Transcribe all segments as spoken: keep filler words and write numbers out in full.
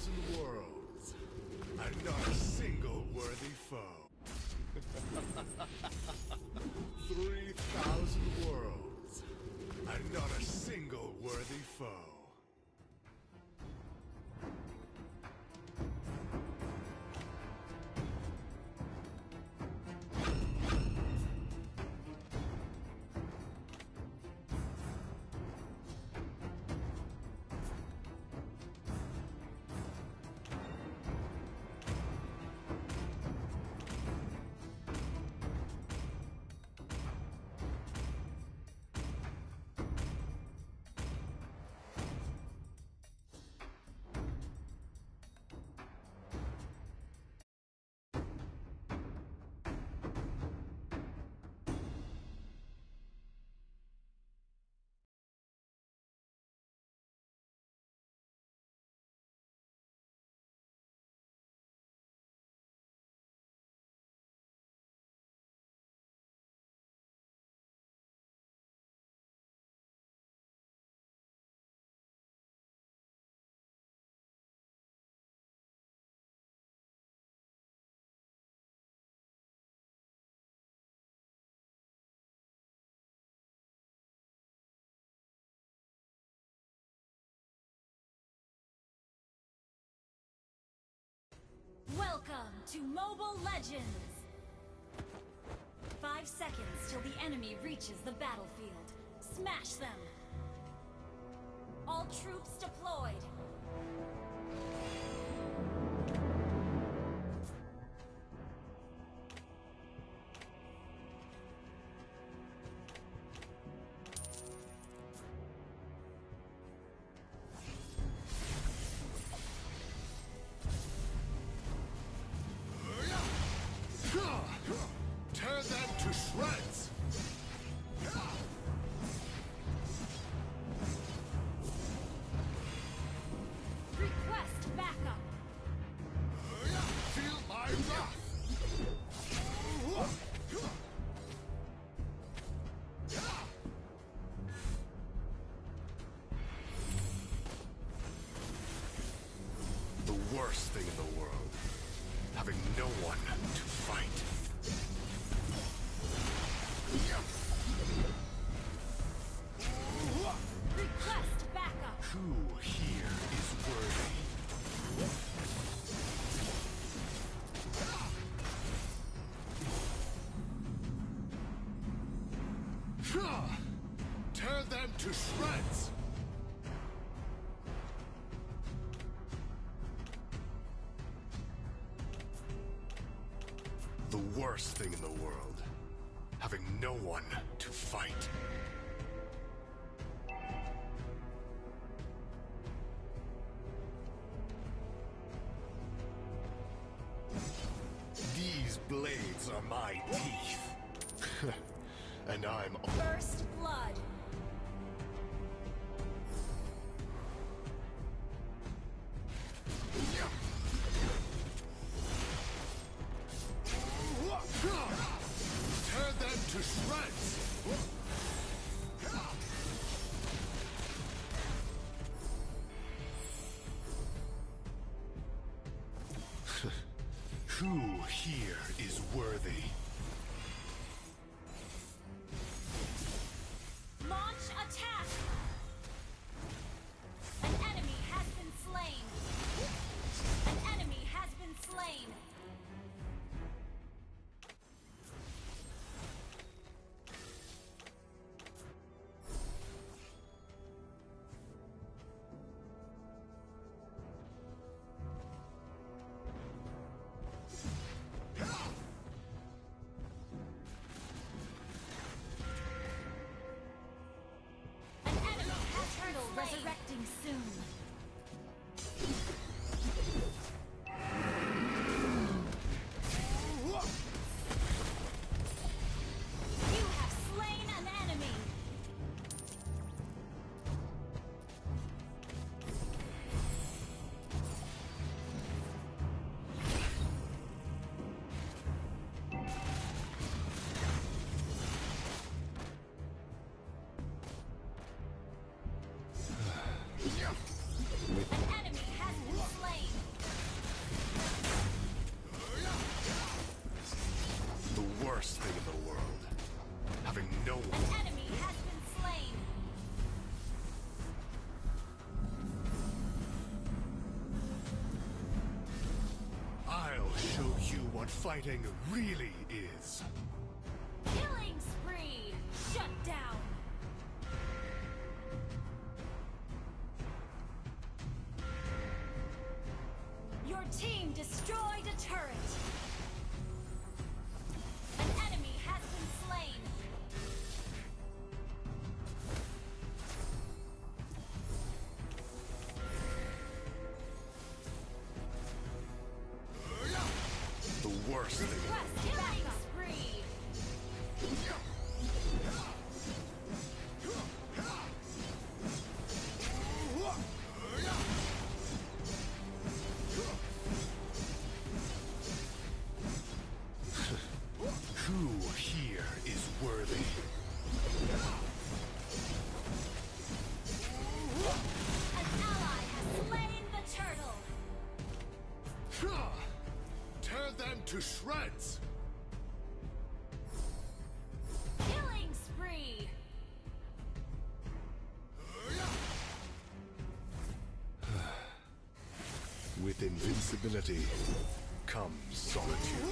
thousand worlds, and not a single worthy foe. Three thousand worlds, and not a single worthy foe. Welcome to Mobile Legends! Five seconds till the enemy reaches the battlefield. Smash them! All troops deployed! Tear them to shreds! Request backup! Feel my wrath! The worst thing in the world, having no one to fight. Request backup! Who here is worthy? Tear them to shreds! The worst thing in the world, having no one to fight. These blades are my teeth. And I'm... First blood! Tear them to shreds! Who here is worthy? Launch attack! An enemy has been slain! An enemy has been slain! worst thing in the world. Having no one. An enemy has been slain. I'll show you what fighting really is. Killing spree. Shut down. Your team destroyed a turret. An enemy has been slain. The worst thing. Request killing spree. Who here is worthy? An ally has slain the turtle. Tear them to shreds! Killing spree. With invincibility comes solitude.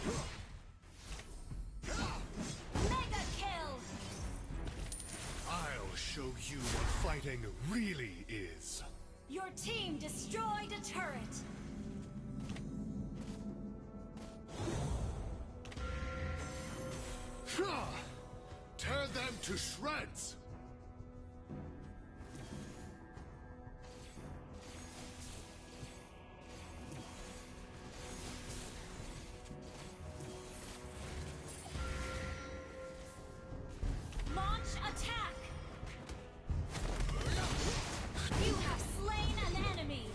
Mega kill. I'll show you what fighting really is. Your team destroyed a turret. Tear them to shreds! Launch attack. You have slain an enemy.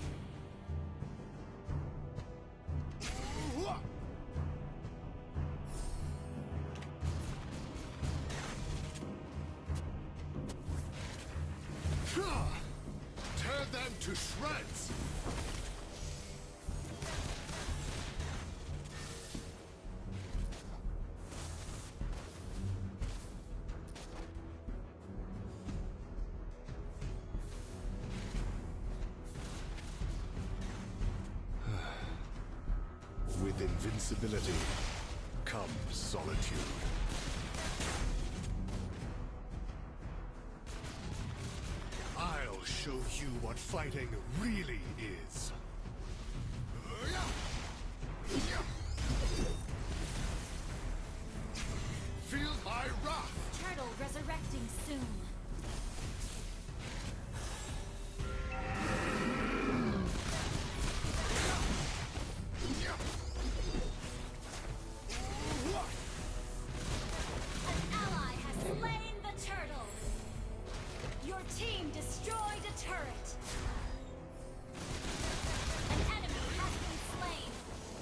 Tear them to shreds! With invincibility comes solitude. I'll show you what fighting really is. Feel my wrath! Turtle resurrecting soon. An ally has slain the turtle. Your team destroyed a turret. An enemy has been slain.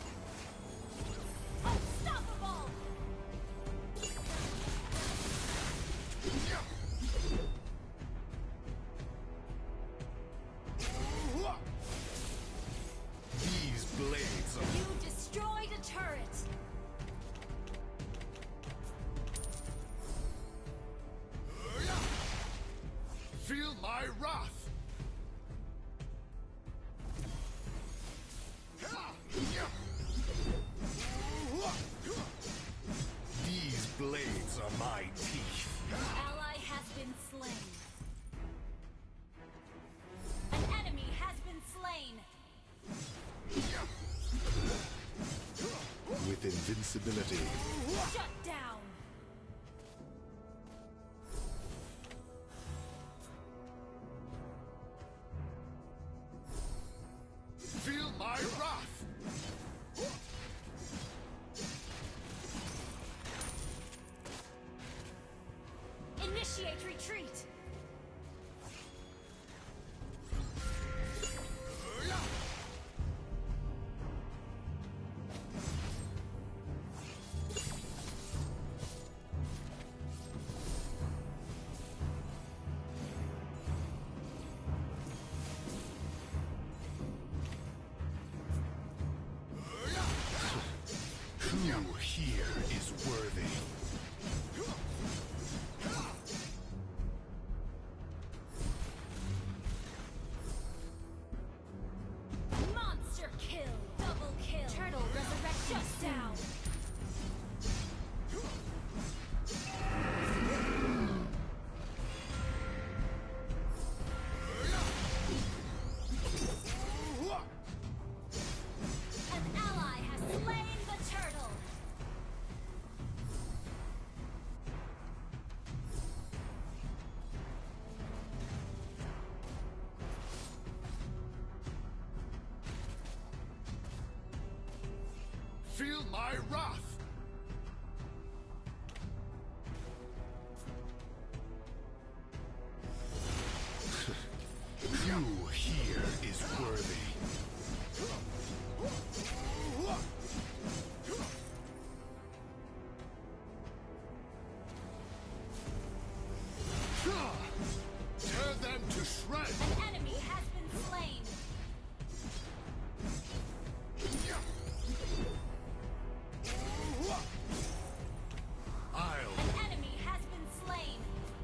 Unstoppable! These blades are... You destroyed a turret. Feel my wrath! These blades are my teeth. Ally has been slain. An enemy has been slain. With invincibility Shut down. Feel my wrath! Initiate retreat. Who here is is worthy. Monster kill! Double kill! Turtle resurrect just down! An ally has slain the turtle! Feel my wrath! You here is worthy. Tear them to shreds! An enemy has been slain! I'll An enemy has been slain!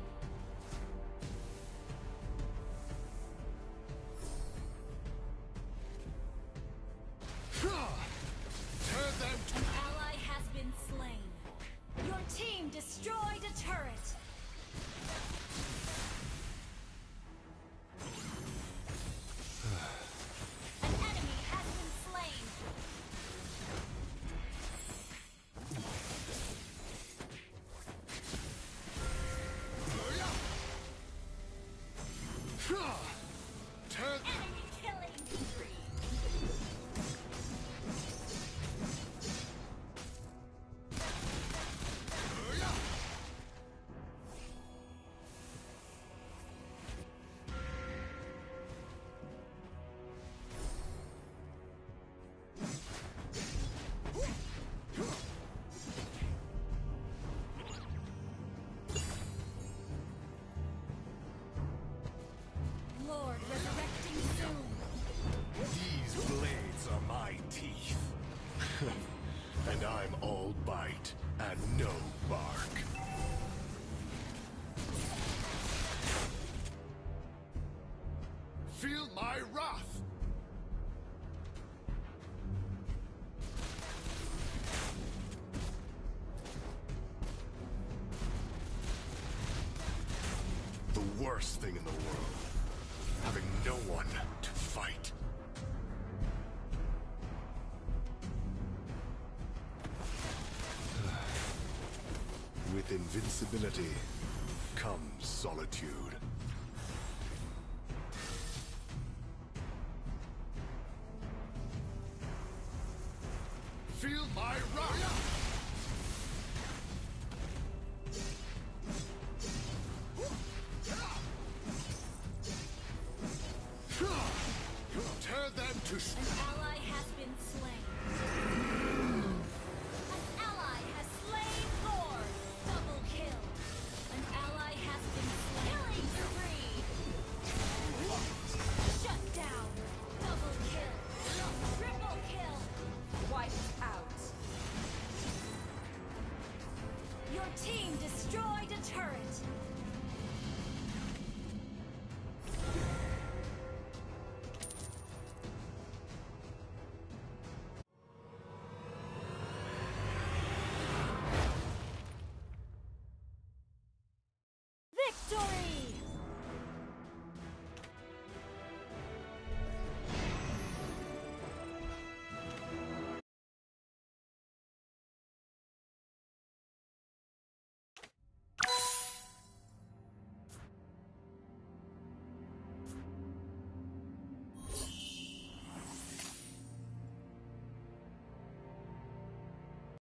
tear them to An ally has been slain. Your team destroyed a turret. An enemy has been slain. tear Enemy killing spree. Lord resurrecting soon. These blades are my teeth. And I'm all bite and no bark. Feel my wrath! The worst thing in the world, having no one to fight. With invincibility comes solitude. Feel my wrath! Tear them to sh- An ally has been slain. An ally has slain Lord. Double kill. An ally has been slain. Killing spree. Shut down. Double kill. Triple kill. Wiped out. Your team destroyed a turret. Victory!